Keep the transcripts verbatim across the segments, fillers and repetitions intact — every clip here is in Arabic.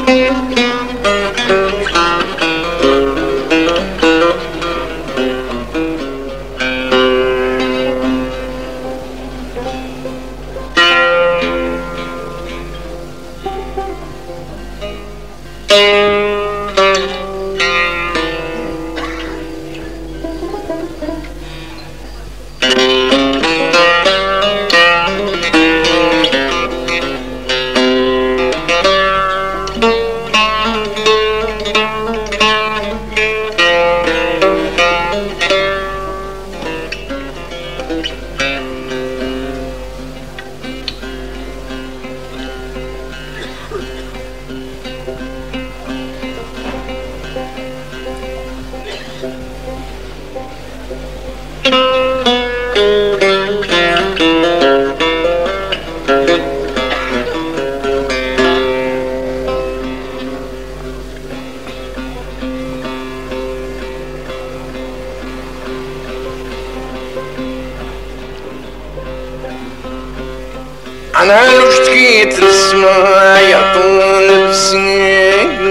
أنا لو اشتكيت للسما يا طول السنين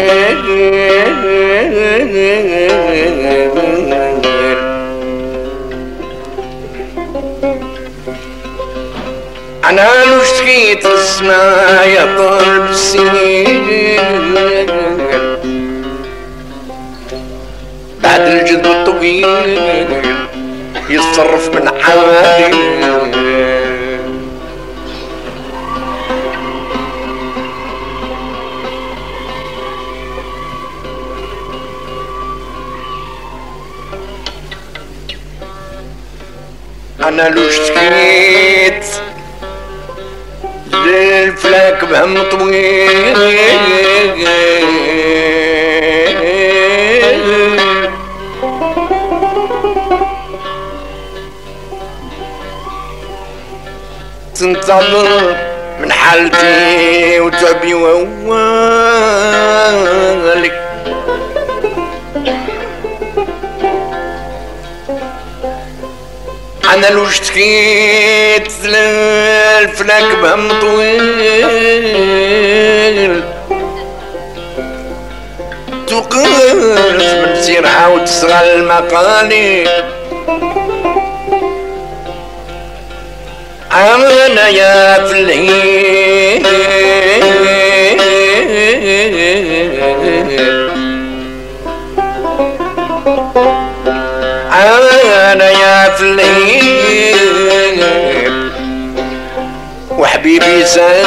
أنا لو اشتكيت للسما يا طول السنين بعد الجد الطويل يتصرف من حالي أنا لو اشتكيت للفلاك بهم طويل تنتظر من حالتي وتعبي ووالك أنا لو اشتكيت للفلاك بهم طويل توقف من سيرها وتسغى المقالي أنا يا فليل أنا يا فليل وحبيبي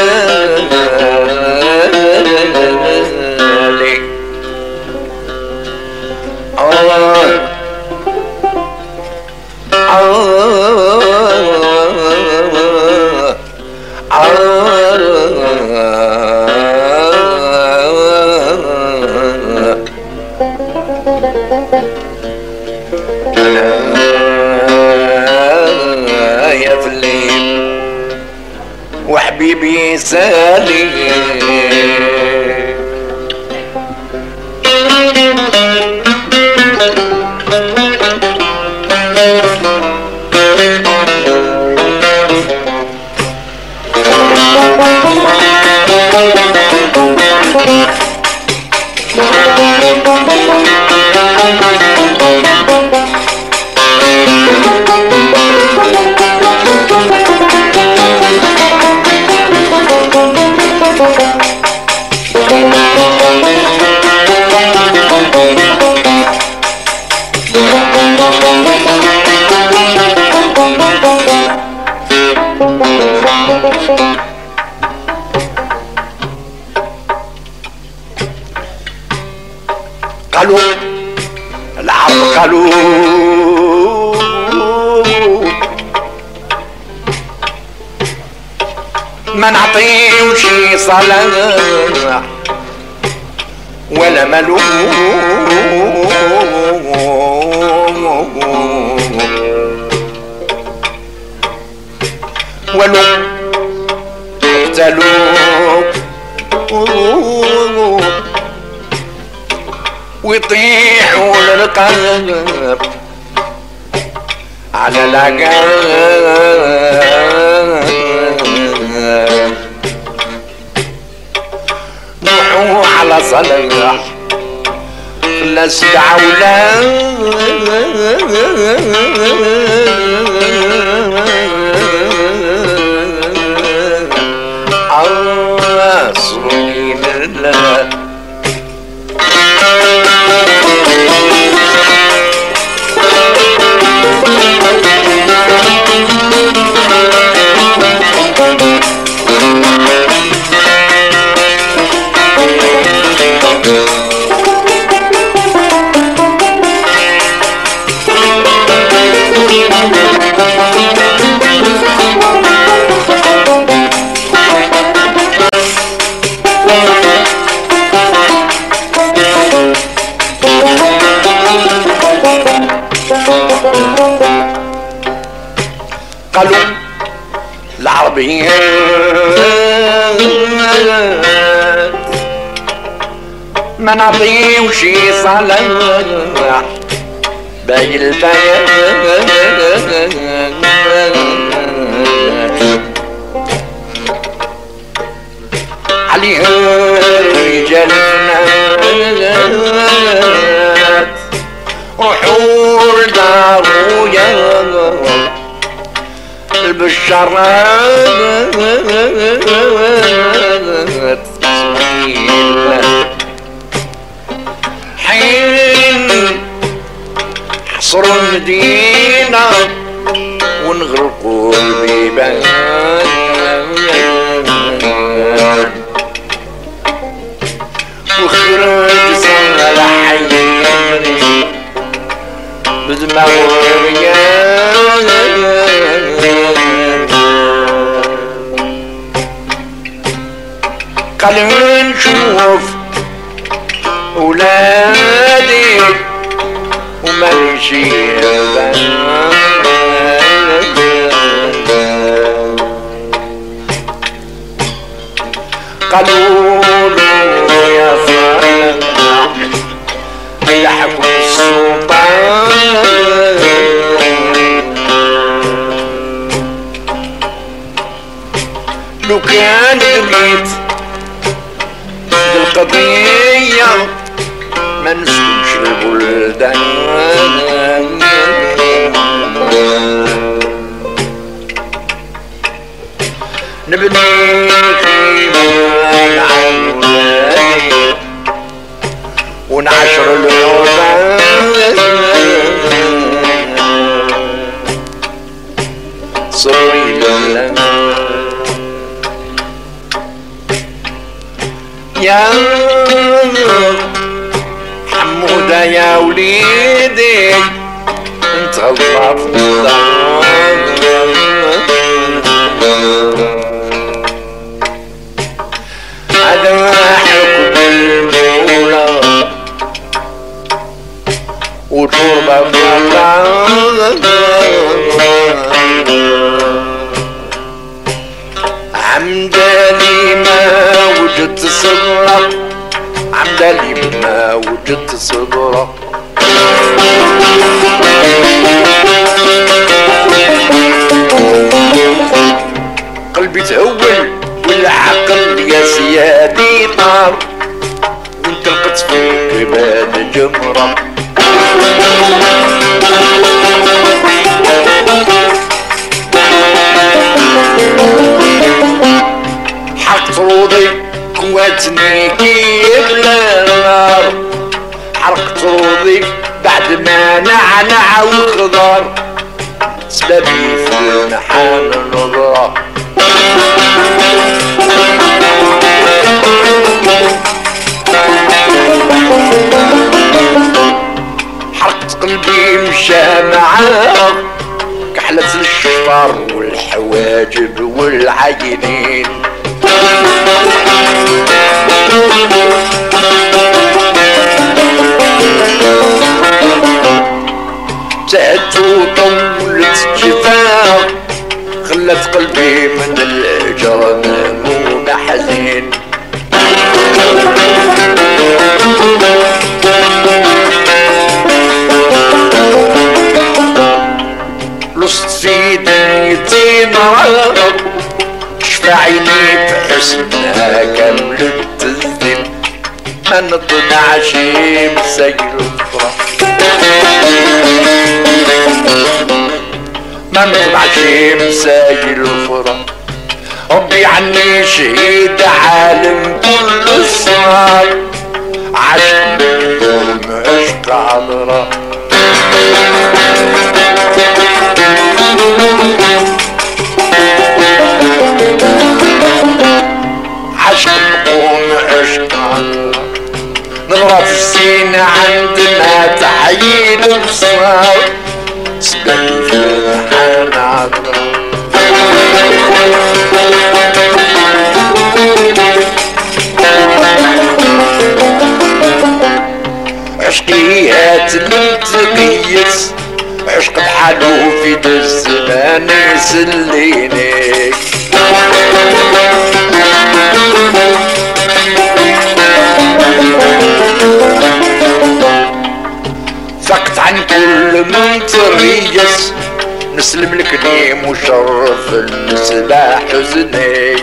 سالي آه يا فليل وحبيبي سالي قالوا العرب قالوا ما نعطيوش صلاح ولا ملوك ولو اقتلوك ويطيحوا للقلب على العقاب روحوا على صلاح لا سبعة ولا عاصرين الله قالوا العربيين ما نعطيوش صلاح باقي البيان عليها رجالنا وحور دارويا البشرات حين حصروا المدينة ونغرقوا البيبان وخرج صالح حيري بدماغ الرجال قال نشوف ولادي وما نمشي قالوا له يا صلاح يحكم السلطان لو كان دريت القضية ما نسكنش البلدان نبني خيمة على ولادي ونعشر العباد صري لنا يا حمودة يا وليدي انت غلطت هذا حكم المولى وتربة عمداني ما وجدت صبرة عمداني ما وجدت صبرة قلبي تهول والعقل يا سيادي طار وانت لقيت في كباد جمرة حرقت روضي كواتني كيف النار حرقت روضي بعد ما نعنع وخضار سببي في المحان النظرة حرقت قلبي مشى معاه كحلة الشفار والحواجب والعينين تعبت وطولت جفاه خلت قلبي من الجرم ومحزين لصت في دنيتي مرض شفع عيني في حسنها كملت الذل ما نطمعش مسيل الفرح ما نطمعش مسيل الفرح ربي عني شهيد عالم كل الصار عشق يوم عشق عذرا عشق نقوم عشق عذرا نغرى في السين عندنا تحييد بصار سبقي في الحان عذرا عشقيات اللي تقيس عشق بحالو في الزمان يسليني فقت عن كل من تريس نسلم لك لي مشرف النسبة حزني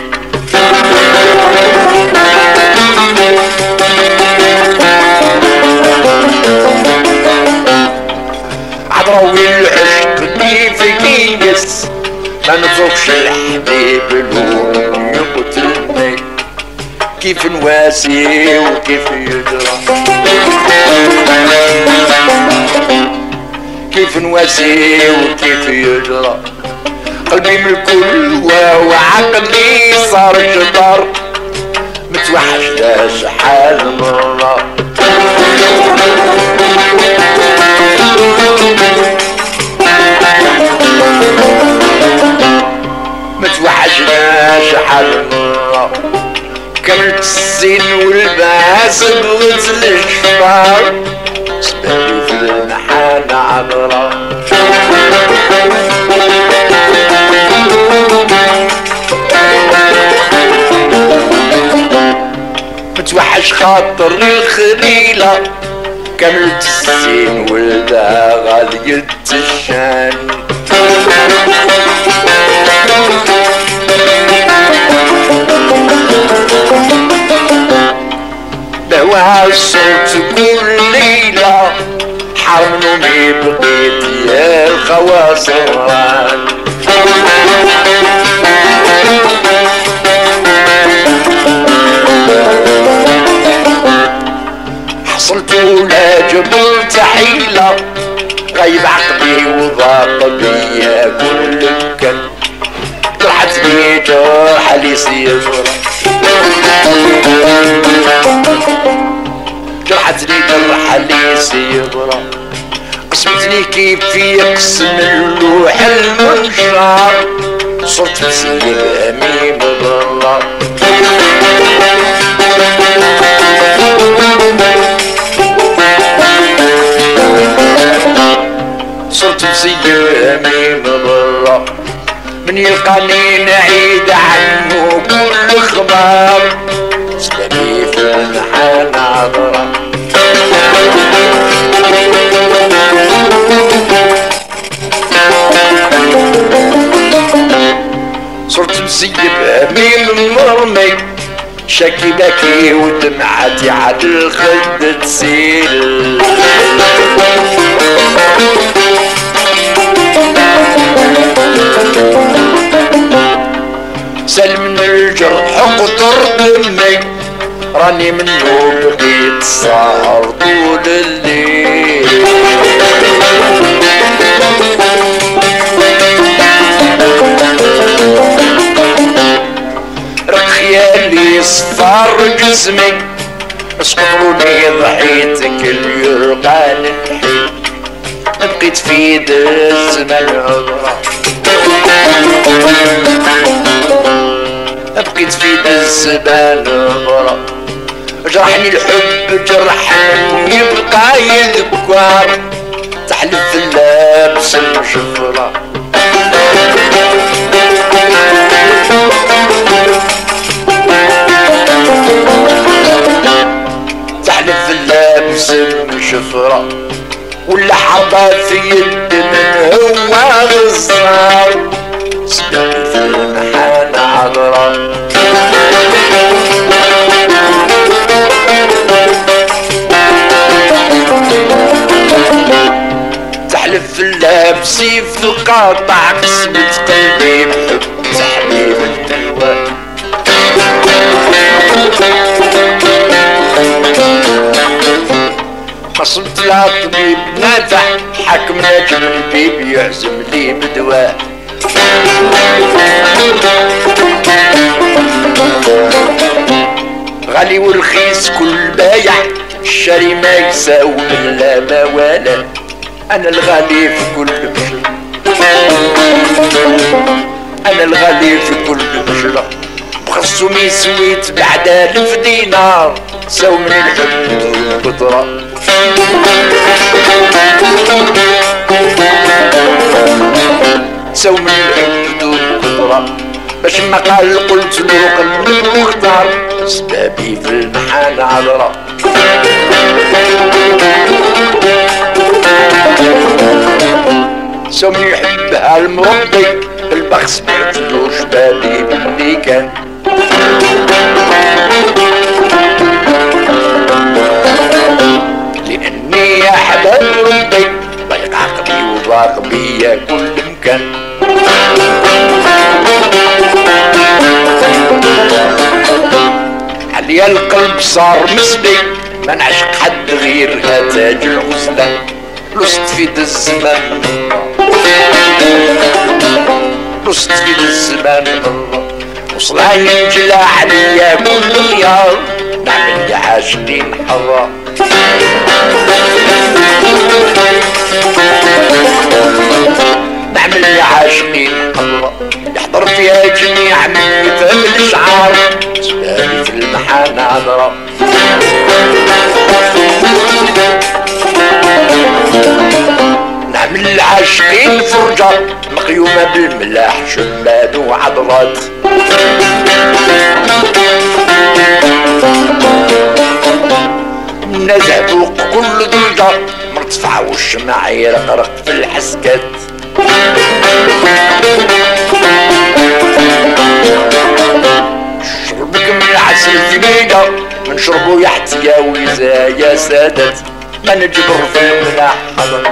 عضروي العشق كيف كيس ما نزوقش الحبيب الهون يقتلني كيف نواسي وكيف يجرى كيف نواسي وكيف يجرى قلبي من الكل وعقلي صار جدار متوحش دا شحال مرة متوحشنا شحال مرة كملت السن والباس بغيت الشفار سبالي في المحان عبرة متوحش خاطر الخليلة كملت السن والبا غالية الشان بهوى الصوت كل ليلة حرمني بقيت يا الخواصران حصلت ولا جبل تحيلة غيب عقلي وضاق بيا كل مكان طلعت بي جرح لي صيغرة جرحت لي جرح لي صيغرة قسمتني كيف يقسم اللوح المنشار صرت مسيب أميم بالله صرت مسيب أميم بالله من يلقاني نعيد عنه كل خبر سلامي في المحان عذرا صرت مسيب أمين مرمي شاكي باكي ودمعتي عاد الخد تسيل سلم الجرح قطر دمي راني منو بقيت سهر طول الليل رق خيالي صفار جسمي اسقطروني ضحيت كل يرقان الحين بقيت في الزمان عذرا بقيت في الزمان عذرا جرحني الحب جرحني يبقى يذكر تحلف اللابس المشفرة تحلف اللابس المشفرة ولا حربة في يد من هو غزار سبقي في المحان عذرا بسيف القاطع قسمت قلبي بحب تحبيب الدواء. قصمت لها طبيب نافع حكم ناجم البيب يعزم لي بدواء. غالي ورخيص كل بايع الشاري ما يساوي من لا ما ولا. انا الغالي في كل بشرة، انا الغالي في كل بشرة بخصومي سويت بعد الف دينار ساو من الحب والقدرة. ساو من الحب والقدرة باش ما قال قلت له قلبي واختار سبابي في المحال عذرة. ساو من يحبها المربي البخس بعتلو شبابي باللي كان. لاني يا حباب ربي ضيق عقلي وضاق بيا كل مكان. عليا القلب صار مسبي ما نعشق حد غيرها تاج الغزلة. لست في ذا الزمان لست في ذا الزمان وصلها ينجلى عليا كل خيار نعمل لي عاشقين حظا. نعمل لي عاشقين حظا يحضر فيها جميع من يفهم الاشعار سبالي في المحال عذرا. نعمل العاشقين فرجة مقيومة بالملاح شمال وعضلات. نزع فوق كل درجة مرتفعة والشمع يرقرق في الحسكات. شربك من العسل في ميدة من شربو يحتياوي يا سادات. ما نجبر في الملاح حضر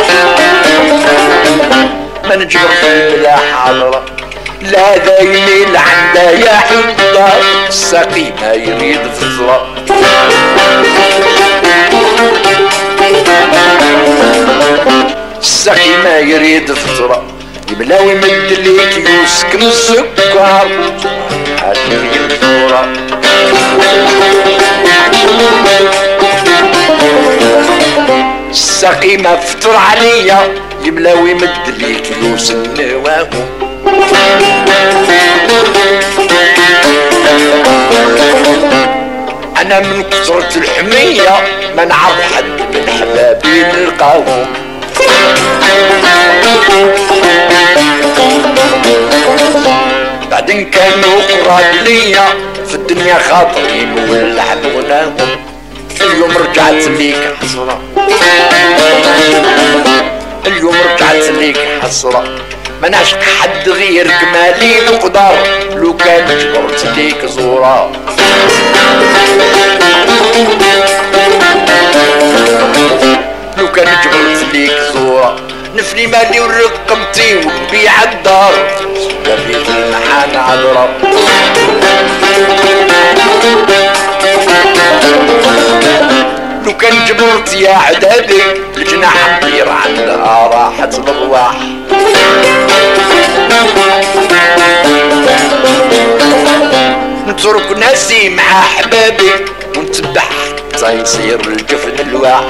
ما نجبر في الملاح حضر. لا ذا يميل عنده يا حبة الساقي ما يريد فطرة. الساقي ما يريد فطرة يبلاو يمد ليك يوسك من السكر حاجة الفورة. الساقي ما فطر عليا يبلاو يمد ليك يوس النواو. انا من كثرة الحمية ما نعرف حد من حبابي نلقاهم. بعدين كانوا قراب ليا في الدنيا خاطرين ولعبوناهم. اليوم رجعت ليك حسرة اليوم رجعت ليك حسرة ما نعشق حد غيرك مالي نقدر لو كان جبرت ليك زورة. لو كان جبرت ليك زورة نفني مالي ورقمتي ونبيع الدار سبابي في المحال عذرة. لو كان جبرت يا عدادي الجناح مطير عندها راحة الارواح. نترك ناسي مع احبابي ونتبع حتى يصير الجفن الواح.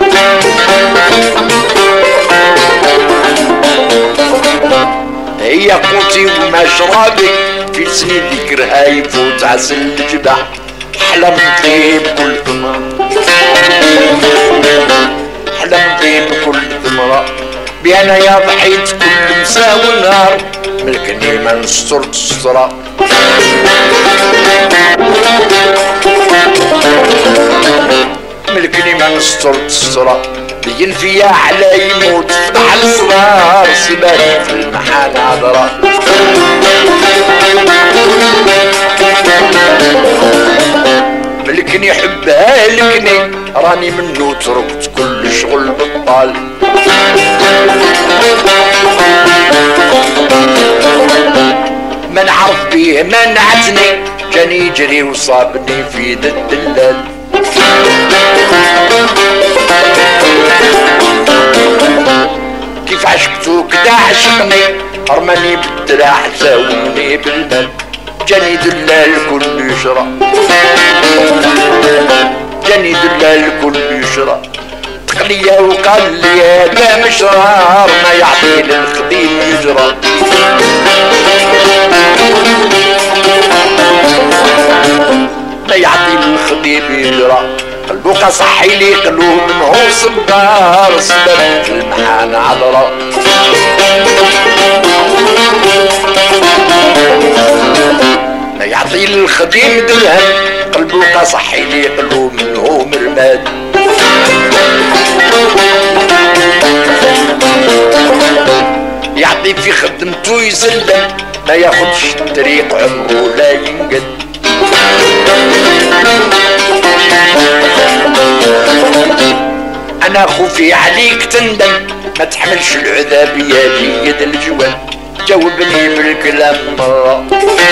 هي قوتي ومشربي في سنين ذكرها يفوت عسل الجبح. حلم طيب كل ثمرة حلم طيب كل ثمرة بأنا يا ضحيت كل مساء ونهار ملكني ما نسترت السترة. ملكني ما نسترت السترة بين فيا على يموت فتح الصغار سبالي في المحال عذرة. ملكني يحبها لكني راني منو تركت كل شغل بطال. ما نعرف بيه ما نعتني كان يجري وصابني في يد الدلال. كيف عشقتو كدا عشقني رماني بالدراع زاومني بالمال. جاني دلال كل يشرى جاني دلال كل يشرى تقليا وقال لي هذا مشرار ما يعطي للخديم يجرى. ما يعطي للخديم يجرى قلبو صحي لي قلو منه صبار سبب في المحان عذرة. ما يعطي للخديم درهم قلبو صحي لي قلو منه مرماد. يعطي في خدمتو يزلم ما ياخدش الطريق عمرو لا ينقد. انا خوفي عليك تندم ما تحملش العذاب يا جيد الجوان. جاوبني بالكلام مرة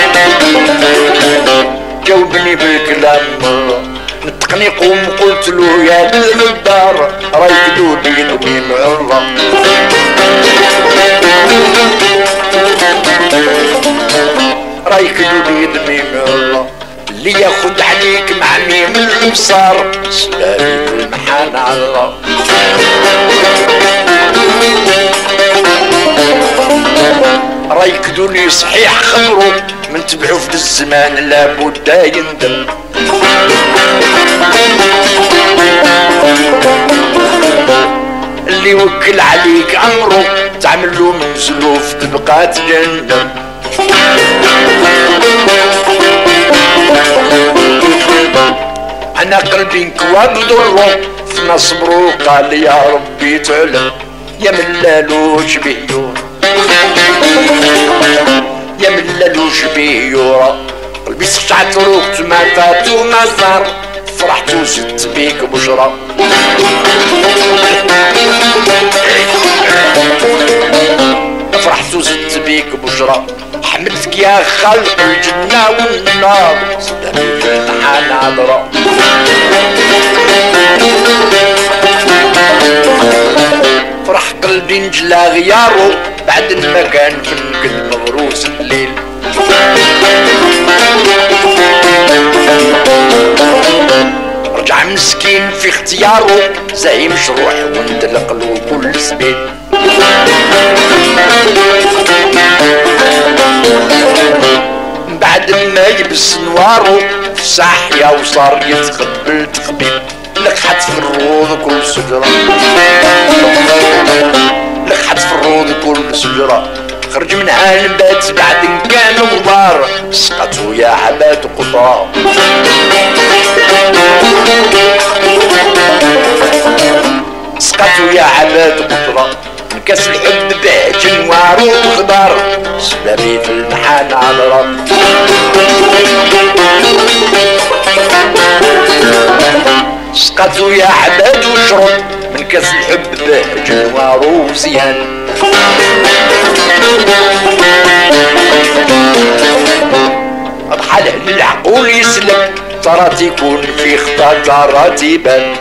جاوبني بالكلام مرة. نطقني قوم قلت له يا الغدار رايك دودي نبي معرة. رايك دودي نبي معرة اللي ياخد عليك مع ميم الابصار سلالي في المحان عالله. رايك دوني صحيح خبرو من تبعو في الزمان لابد يندم. اللي وكل عليك امره تعملو من زلوف تبقى تجندم. انا قلبي انكواب ضرو في نصبرو قال يا ربي تعلم يا ملالوش بيور يا ملالوش بيورا. قلبي سشعت روقت ما فاتو ما صار فرحت وزدت بيك بشرى. فرحت وزدت بيك بشرى حملتك يا خلق الجنة والنار سلامي في المحان عذرة. فرح قلبي نجلى غيارو بعد ما كان في مغروس الليل. رجع مسكين في اختيارو زي مشروع وندلق له كل سبيل. بعد ما يبس نوارو في صاحية وصار يتقبل تقبيل. لقحت في الروض كل سجرة لقحت في الروض كل سجرة. خرج منها نبات بعد كان غبار سقطو يا عباد قطرة. سقطو يا عباد قطرة من كاس الحب به جنوار وخضار سلامي في المحان عذرة. سقطو يا عباد وشرب من كاس الحب به جنوار وزيان. بحال للعقول يسلك ترى تيكون في خطا ترى تيبان.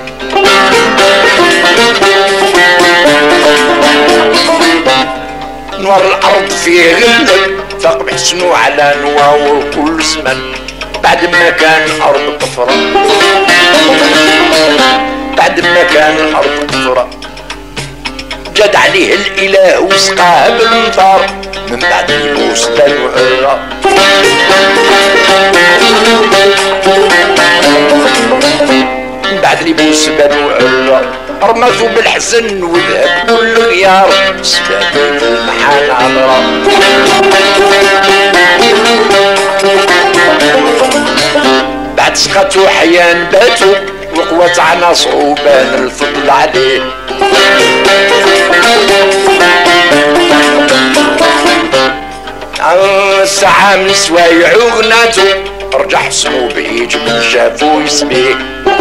نور الارض فيه غلك فاق بحسنو على نواور كل زمان. بعد ما كان ارض قفرة بعد ما كان الارض قفرة جاد عليه الاله وسقاه بالمطار من بعد يبوس بنو عرة. من بعد يبوس بنو عرة رماتو بالحزن وذهب كل غيار سلامي في المحان عذرة. بعد سقطو حيان باتو وقوات عنا صعوبان الفضل عليه. الساعة من سوايع وغناتو رجع حسنو بعيد من شافو يسميه.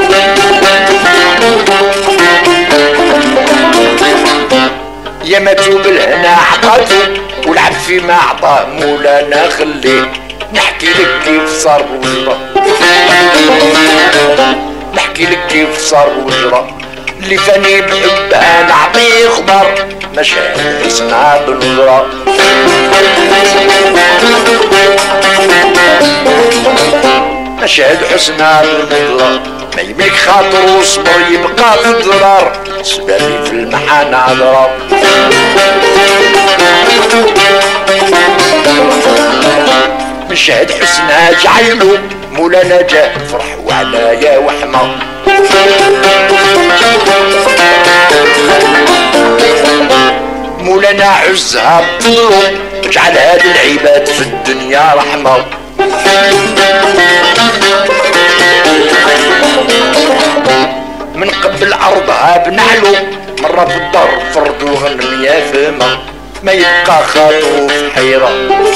يا ماتو بالهنا عطاتو ولعب فيما عطاه مولانا خليه. نحكي لك كيف صار وجرى، نحكي لك كيف صار وجرى، اللي فاني بحبها نعطيه خبر، مشاهد حسنها بالنظرة. مشاهد حسنها بالنظرة، ما يملك خاطر وصبر يبقى في الضرار، سبابي في المحانة عذرا. مشاهد حسنها جعلو مولانا جاه فرح وعنايا وحمى. مولانا عزها بفضلو اجعل هاد العباد في الدنيا رحمة. من قبل ارضها بنعلو مرة في الدار فرد وغنم يا فما، ما يبقى خاطرو في حيرة،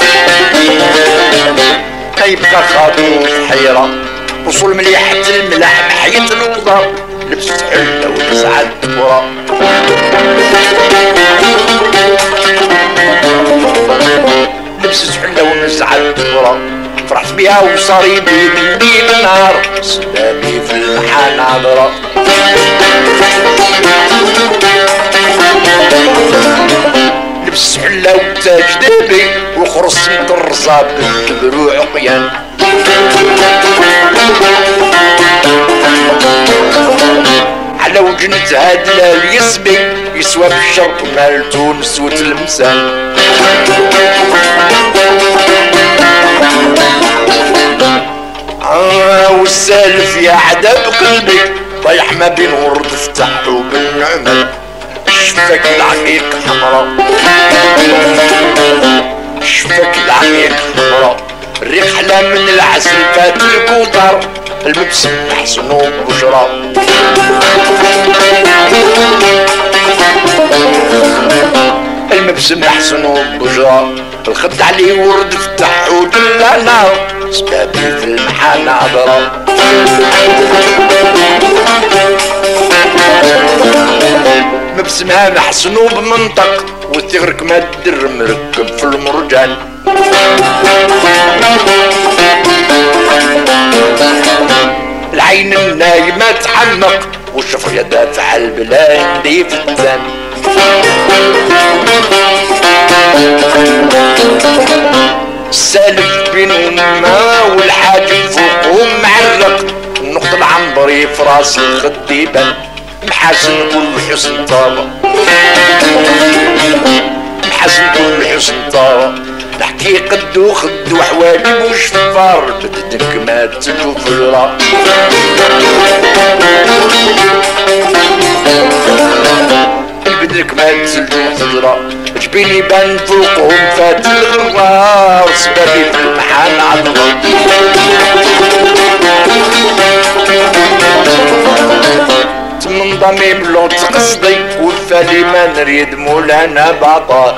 ما يبقى خاطرو في حيرة. وصول مليحة الملاح محيط الوضر، لبست حلة ونزعت برا. لبست حلة ونزعت برا، فرحت بيها وصاريبي من ليل نهار، سلامي في المحان عذرا. لبس حلة وتاج دابي وخرص مطرزة بالكبر وعقيان. على وجنتها دلال يسبي يسوى بالشرق مال تونس وتلمسان. آه والسالف يا عذاب قلبي طيح ما بين ورد فتح وبالنعمة. شفاك العقيق حمرا، شفاك العقيق حمرا، الريق حلا من العسل فات الكوطر، المبسم حسنو بشرى. المبسم حسنو بشرى، الخد عليه ورد فتح ودلا نار، سبابي في المحانة عذرا. مبسمها محسنو بمنطق وثغرك ما تدر مركب في المرجان. العين النايمة تحمق والشفرية دافع البلا يندي في الثان. السالف بين ما والحاجب فوقهم معرق، النقط العنبري في راس الخديبان، محاسن كل حسن طابة، محاسن كل حسن طابة. نحكي قد وخد وحواجب وشفار، بدتك ما تشوف الرا. البدرك ما تسلجو خضرا، جبيني بان فوقهم فات الغوار، سبابي في المحان عذرا. من ضميم لو تقصدي والفالي ما نريد مولانا بعطاه.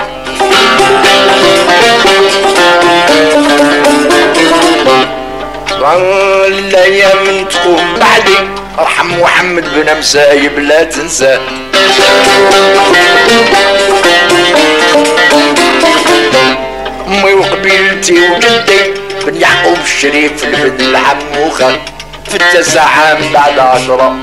الايام تقوم بعدي ارحم محمد بن مسايب لا تنساه. امي وقبيلتي وجدي بن يعقوب الشريف البن الحموخه، في التسعة من بعد عشرة،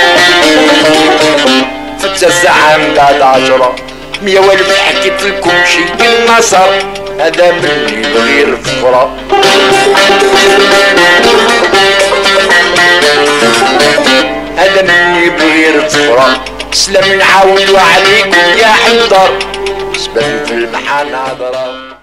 في التسعة من بعد عشرة. مية والف حكيت لكم شي النصر، هذا مني بغير فقرة. هذا مني بغير فقرة. سلام نعاودو عليكم يا حضر، سبب في المحانة عذرا.